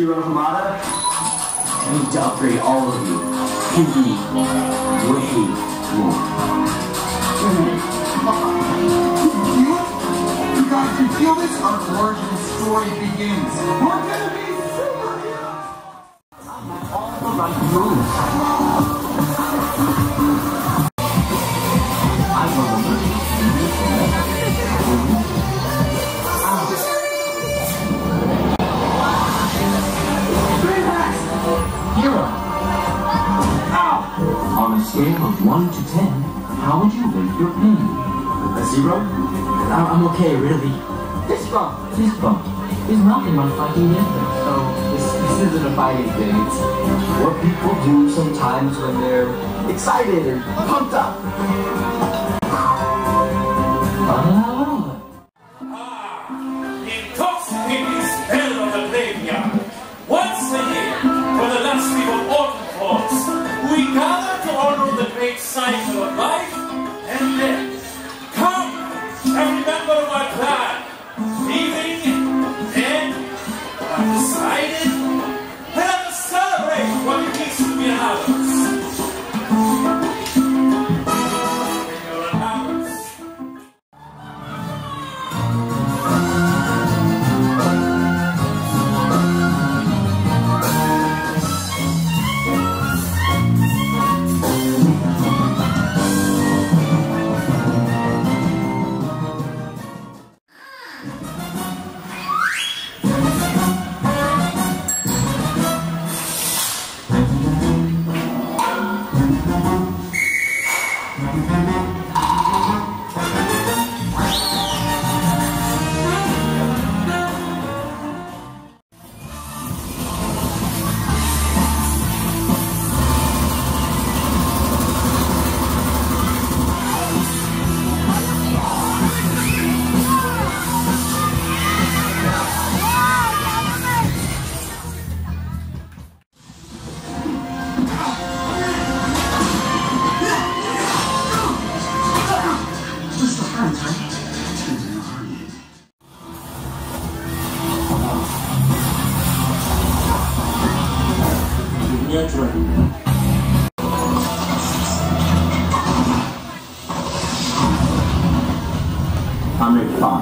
Hero Hamada. I need to upgrade all of you. And be way more. You guys can feel this? Our origin story begins. We're gonna be superheroes! All the right moves. I remember. Hero. On a scale of 1 to 10, how would you rate your pain? A 0? I'm okay, really. Fist bump. Fist bump. He's not in my fighting either. So this isn't a fighting thing. It's what people do sometimes when they're excited or pumped up. Intoxicating spell of the graveyard. Once a year, for the last week of autumn falls, we gather to honor the great cycle of life and death. Come, every member of our clan, leaving, dead, undecided, let us celebrate what it means to be ours. With your allowance. I'm at 5.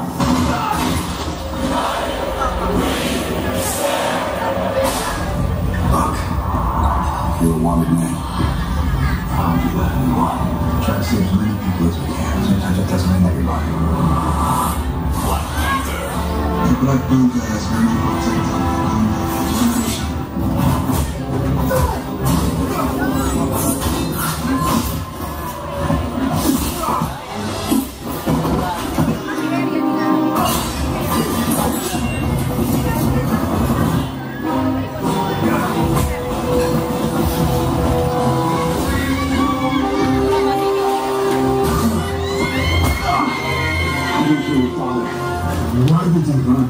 Look, you're a wanted man. I'll do that in one. Try to save as many people as we can. Sometimes it doesn't mean everybody. The Black Blvd has many things on the why did they run?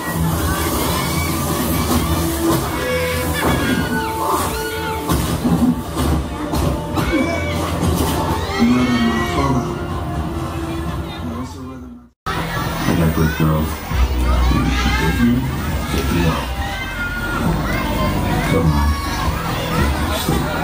I got good girls. You with me? If you know. Come on. Stay.